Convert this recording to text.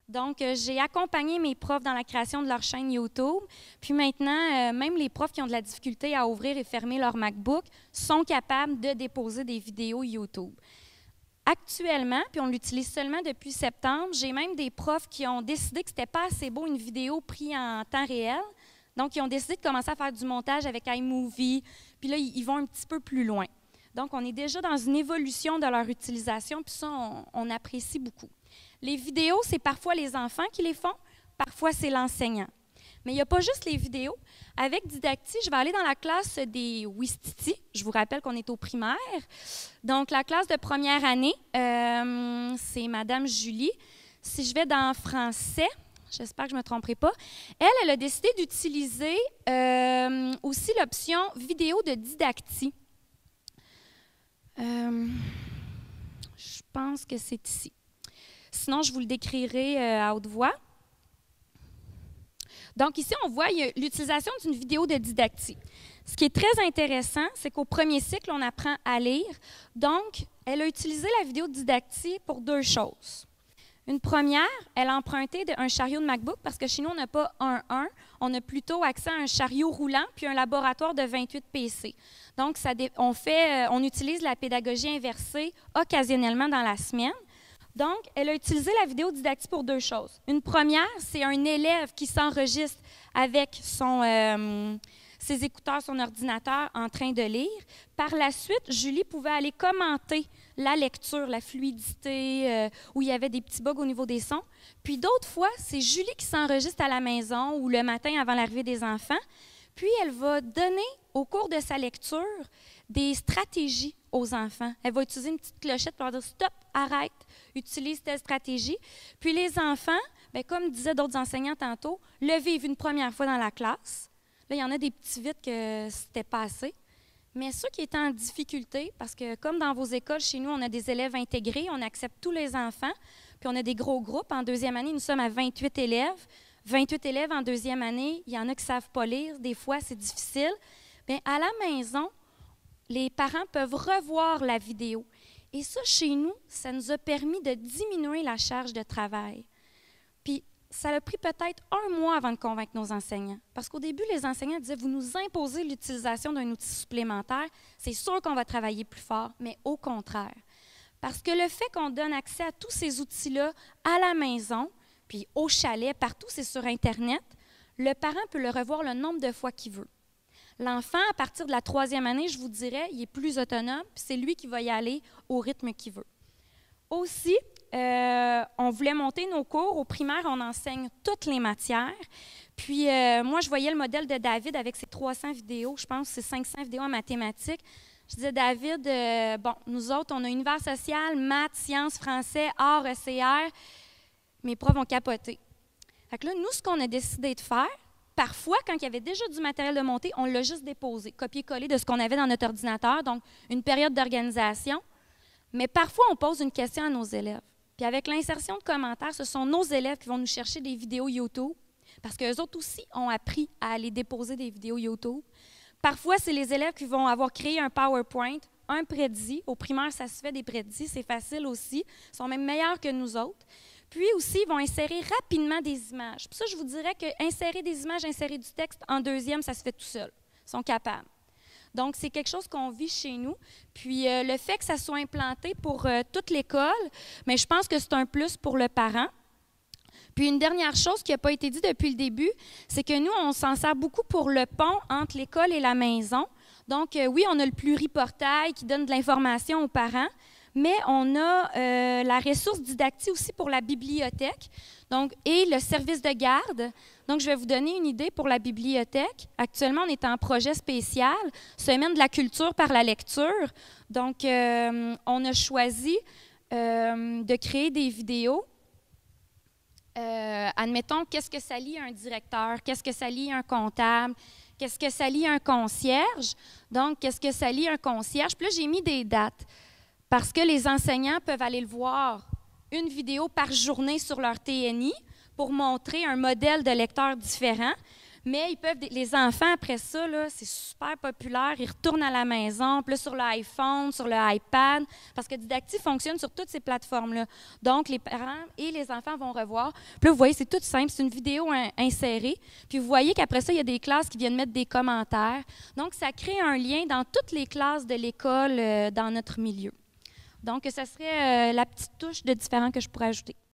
Donc, j'ai accompagné mes profs dans la création de leur chaîne YouTube. Puis maintenant, même les profs qui ont de la difficulté à ouvrir et fermer leur MacBook sont capables de déposer des vidéos YouTube. Actuellement, puis on l'utilise seulement depuis septembre, j'ai même des profs qui ont décidé que ce n'était pas assez beau une vidéo prise en temps réel. Donc, ils ont décidé de commencer à faire du montage avec iMovie. Puis là, ils vont un petit peu plus loin. Donc, on est déjà dans une évolution de leur utilisation, puis ça, on apprécie beaucoup. Les vidéos, c'est parfois les enfants qui les font, parfois c'est l'enseignant. Mais il n'y a pas juste les vidéos. Avec Didacti, je vais aller dans la classe des Ouistiti. Je vous rappelle qu'on est au primaire. Donc, la classe de première année, c'est Madame Julie. Si je vais dans français, j'espère que je ne me tromperai pas, elle a décidé d'utiliser aussi l'option vidéo de Didacti. Je pense que c'est ici. Sinon, je vous le décrirai à haute voix. Donc, ici, on voit l'utilisation d'une vidéo de Didacti. Ce qui est très intéressant, c'est qu'au premier cycle, on apprend à lire. Donc, elle a utilisé la vidéo de Didacti pour deux choses. Une première, elle a emprunté un chariot de MacBook parce que chez nous, on n'a pas un 1, on a plutôt accès à un chariot roulant puis un laboratoire de 28 PC. Donc, on utilise la pédagogie inversée occasionnellement dans la semaine. Donc, elle a utilisé la vidéo Didacti pour deux choses. Une première, c'est un élève qui s'enregistre avec ses écouteurs, son ordinateur en train de lire. Par la suite, Julie pouvait aller commenter la lecture, la fluidité, où il y avait des petits bugs au niveau des sons. Puis d'autres fois, c'est Julie qui s'enregistre à la maison ou le matin avant l'arrivée des enfants. Puis elle va donner, au cours de sa lecture, des stratégies aux enfants. Elle va utiliser une petite clochette pour leur dire « Stop, arrête, utilise telle stratégie ». Puis les enfants, bien, comme disaient d'autres enseignants tantôt, le vivent une première fois dans la classe. Là, il y en a des petits vites que c'était pas assez. Mais ceux qui étaient en difficulté, parce que comme dans vos écoles, chez nous, on a des élèves intégrés, on accepte tous les enfants, puis on a des gros groupes. En deuxième année, nous sommes à 28 élèves. 28 élèves en deuxième année, il y en a qui ne savent pas lire, des fois c'est difficile. Bien, à la maison, les parents peuvent revoir la vidéo. Et ça, chez nous, ça nous a permis de diminuer la charge de travail. Puis, ça a pris peut-être un mois avant de convaincre nos enseignants. Parce qu'au début, les enseignants disaient, vous nous imposez l'utilisation d'un outil supplémentaire, c'est sûr qu'on va travailler plus fort, mais au contraire. Parce que le fait qu'on donne accès à tous ces outils-là à la maison, puis au chalet, partout, c'est sur Internet, le parent peut le revoir le nombre de fois qu'il veut. L'enfant, à partir de la 3e année, je vous dirais, il est plus autonome, puis c'est lui qui va y aller au rythme qu'il veut. Aussi, on voulait monter nos cours. Au primaire, on enseigne toutes les matières. Puis, moi, je voyais le modèle de David avec ses 300 vidéos. Je pense que c'est 500 vidéos en mathématiques. Je disais, David, bon, nous autres, on a univers social, maths, sciences, français, arts, ECR. Mes profs ont capoté. Fait que là, nous, ce qu'on a décidé de faire, parfois, quand il y avait déjà du matériel de montée, on l'a juste déposé, copié-collé de ce qu'on avait dans notre ordinateur, donc une période d'organisation. Mais parfois, on pose une question à nos élèves. Puis avec l'insertion de commentaires, ce sont nos élèves qui vont nous chercher des vidéos YouTube, parce qu'eux autres aussi ont appris à aller déposer des vidéos YouTube. Parfois, c'est les élèves qui vont avoir créé un PowerPoint, un prédit. Au primaire, ça se fait des prédits, c'est facile aussi. Ils sont même meilleurs que nous autres. Puis aussi, ils vont insérer rapidement des images. Puis ça, je vous dirais qu'insérer des images, insérer du texte, en deuxième, ça se fait tout seul. Ils sont capables. Donc, c'est quelque chose qu'on vit chez nous. Puis, le fait que ça soit implanté pour toute l'école, mais je pense que c'est un plus pour le parent. Puis, une dernière chose qui n'a pas été dit depuis le début, c'est que nous, on s'en sert beaucoup pour le pont entre l'école et la maison. Donc, oui, on a le pluriportail qui donne de l'information aux parents, mais on a la ressource Didacti aussi pour la bibliothèque, donc, et le service de garde. Donc, je vais vous donner une idée pour la bibliothèque. Actuellement, on est en projet spécial, Semaine de la culture par la lecture. Donc, on a choisi de créer des vidéos. Admettons, qu'est-ce que ça lit un directeur? Qu'est-ce que ça lit un comptable? Qu'est-ce que ça lit un concierge? Donc, qu'est-ce que ça lit un concierge? Puis là, j'ai mis des dates parce que les enseignants peuvent aller le voir une vidéo par journée sur leur TNI pour montrer un modèle de lecteur différent. Mais ils peuvent, les enfants, après ça, c'est super populaire. Ils retournent à la maison, puis là, sur l'iPhone, sur le iPad, parce que Didacti fonctionne sur toutes ces plateformes-là. Donc, les parents et les enfants vont revoir. Puis là, vous voyez, c'est tout simple. C'est une vidéo insérée. Puis vous voyez qu'après ça, il y a des classes qui viennent mettre des commentaires. Donc, ça crée un lien dans toutes les classes de l'école dans notre milieu. Donc, ça serait la petite touche de différent que je pourrais ajouter.